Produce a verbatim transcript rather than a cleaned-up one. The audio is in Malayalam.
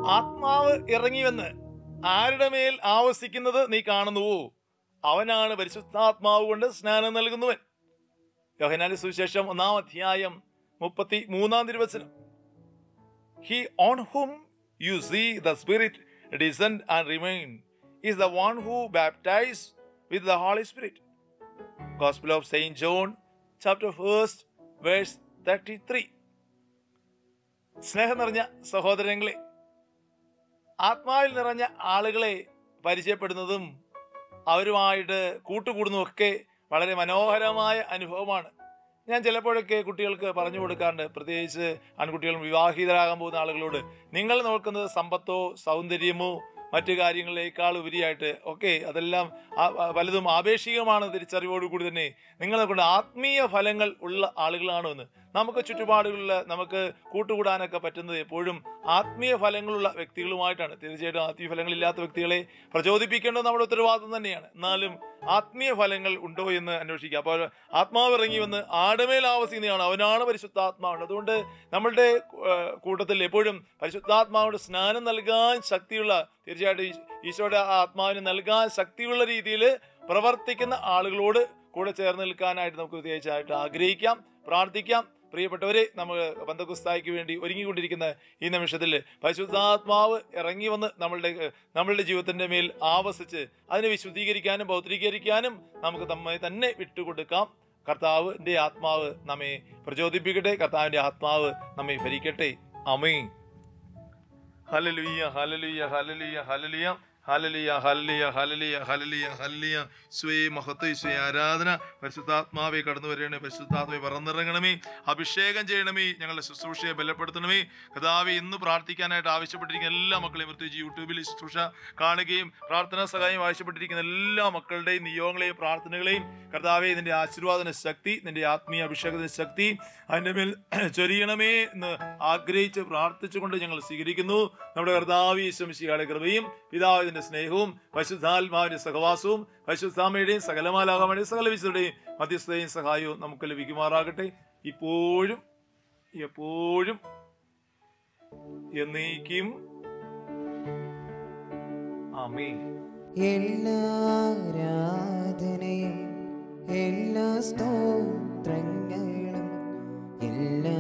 ആത്മാവ് ഇറങ്ങിവെന്ന് ആരുടെ മേൽ ആവസിക്കുന്നത് നീ കാണുന്നുവോ അവനാണ് പരിശുദ്ധാത്മാവ് കൊണ്ട് സ്നാനം നൽകുന്നവൻ. യോഹന്നാന്റെ സുവിശേഷം ഒന്നാം അധ്യായം മുപ്പത്തി മൂന്നാം തിരുവചനം. He on whom you see the Spirit descend and remain is the one who baptizes with the Holy Spirit. Gospel of Saint John, chapter first, verse thirty-three. സ്നേഹം നിറഞ്ഞ സഹോദരങ്ങളെ, ആത്മാവിൽ നിറഞ്ഞ ആളുകളെ പരിചയപ്പെടുന്നതും അവരുമായിട്ട് കൂട്ടുകൂടുന്നതൊക്കെ വളരെ മനോഹരമായ അനുഭവമാണ്. ഞാൻ ചിലപ്പോഴൊക്കെ കുട്ടികൾക്ക് പറഞ്ഞു കൊടുക്കാറുണ്ട്, പ്രത്യേകിച്ച് ആൺകുട്ടികളും വിവാഹിതരാകാൻ പോകുന്ന ആളുകളോട്, നിങ്ങൾ നോക്കുന്നത് സമ്പത്തോ സൗന്ദര്യമോ മറ്റു കാര്യങ്ങളിലേക്കാൾ ഉപരിയായിട്ട് ഒക്കെ അതെല്ലാം പലതും ആപേക്ഷികമാണ് തിരിച്ചറിവോടുകൂടി തന്നെ നിങ്ങൾ നോക്കേണ്ട ആത്മീയ ഫലങ്ങൾ ഉള്ള ആളുകളാണോ എന്ന്. നമുക്ക് ചുറ്റുപാടുകളിൽ നമുക്ക് കൂട്ടുകൂടാനൊക്കെ പറ്റുന്നത് എപ്പോഴും ആത്മീയ ഫലങ്ങളുള്ള വ്യക്തികളുമായിട്ടാണ്. തീർച്ചയായിട്ടും ആത്മീയ ഫലങ്ങളില്ലാത്ത വ്യക്തികളെ പ്രചോദിപ്പിക്കേണ്ടത് നമ്മുടെ ഉത്തരവാദിത്വം തന്നെയാണ്. എന്നാലും ആത്മീയ ഫലങ്ങൾ ഉണ്ടോ എന്ന് അന്വേഷിക്കുക. അപ്പോൾ ആത്മാവ് ഇറങ്ങി വന്ന് ആടുമേൽ ആവസിക്കുന്നതാണ്, അവനാണ് പരിശുദ്ധാത്മാവ്. അതുകൊണ്ട് നമ്മളുടെ കൂട്ടത്തിൽ എപ്പോഴും പരിശുദ്ധാത്മാവിന്റെ സ്നാനം നൽകാൻ ശക്തിയുള്ള, തീർച്ചയായിട്ടും ഈശോയുടെ ആത്മാവിന് നൽകാൻ ശക്തിയുള്ള രീതിയിൽ പ്രവർത്തിക്കുന്ന ആളുകളോട് കൂടെ ചേർന്ന് നിൽക്കാനായിട്ട് നമുക്ക് പ്രത്യേകിച്ചായിട്ട് ആഗ്രഹിക്കാം, പ്രാർത്ഥിക്കാം. പ്രിയപ്പെട്ടവരെ, നമ്മൾ പെന്തക്കോസ്തായ്ക്ക് വേണ്ടി ഒരുങ്ങിക്കൊണ്ടിരിക്കുന്ന ഈ നിമിഷത്തിൽ പരിശുദ്ധാത്മാവ് ഇറങ്ങി വന്ന് നമ്മളുടെ നമ്മളുടെ ജീവിതത്തിൻ്റെ മേൽ ആവസിച്ച് അതിനെ വിശുദ്ധീകരിക്കാനും പൗത്രീകരിക്കാനും നമുക്ക് നമ്മെ തന്നെ വിട്ടുകൊടുക്കാം. കർത്താവിൻ്റെ ആത്മാവ് നമ്മെ പ്രചോദിപ്പിക്കട്ടെ, കർത്താവിൻ്റെ ആത്മാവ് നമ്മെ ഭരിക്കട്ടെ. ആമേൻ. ഹല്ലേലൂയ, ഹല്ലേലൂയ, ഹല്ലേലൂയ, ഹല്ലേലൂയ, ഹല്ലേലൂയ, ഹല്ലേലൂയ, ഹല്ലേലൂയ, ഹല്ലേലൂയ, ഹല്ലേലൂയ. സ്വേ മഹത്വ, സ്വേ ആരാധന. പരിശുദ്ധാത്മാവെ കടന്നു വരണമേ, പരിശുദ്ധാത്മാവെ പറന്നിറങ്ങണമേ, അഭിഷേകം ചെയ്യണമേ, ഞങ്ങളുടെ ശുശ്രൂഷയെ ബലപ്പെടുത്തണമേ. കർത്താവേ, ഇന്ന് പ്രാർത്ഥിക്കാനായിട്ട് ആവശ്യപ്പെട്ടിരിക്കുന്ന എല്ലാ മക്കളെയും, പ്രത്യേകിച്ച് യൂട്യൂബിൽ ശുശ്രൂഷ കാണുകയും പ്രാർത്ഥനാ സഹായം ആവശ്യപ്പെട്ടിരിക്കുന്ന എല്ലാ മക്കളുടെയും നിയോഗങ്ങളെയും പ്രാർത്ഥനകളെയും കർത്താവേ, നിന്റെ ആശീർവാദന ശക്തി, നിന്റെ ആത്മീയ അഭിഷേകത്തിന്റെ ശക്തി അതിൻ്റെ മേൽ ചൊരിയണമേ എന്ന് ആഗ്രഹിച്ച് പ്രാർത്ഥിച്ചുകൊണ്ട് ഞങ്ങൾ സ്വീകരിക്കുന്നു. നമ്മുടെ കർത്താവേ യേശു മിശിഹായുടെ കൃപയും പിതാവിന്റെ സ്നേഹവും പരിശുദ്ധാത്മാവിന്റെ സഹവാസവും പരിശുദ്ധാമ്മയുടെയും സകലമാലാകമാരുടെയും സകല വിശുദ്ധരുടെയും മധ്യസ്ഥതയും സഹായവും നമുക്ക് ലഭിക്കുമാറാകട്ടെ, ഇപ്പോഴും എപ്പോഴും എന്നേക്കും. ആമേൻ. എല്ലാ ആരാധനയും എല്ലാ സ്തോത്രങ്ങളും എല്ലാ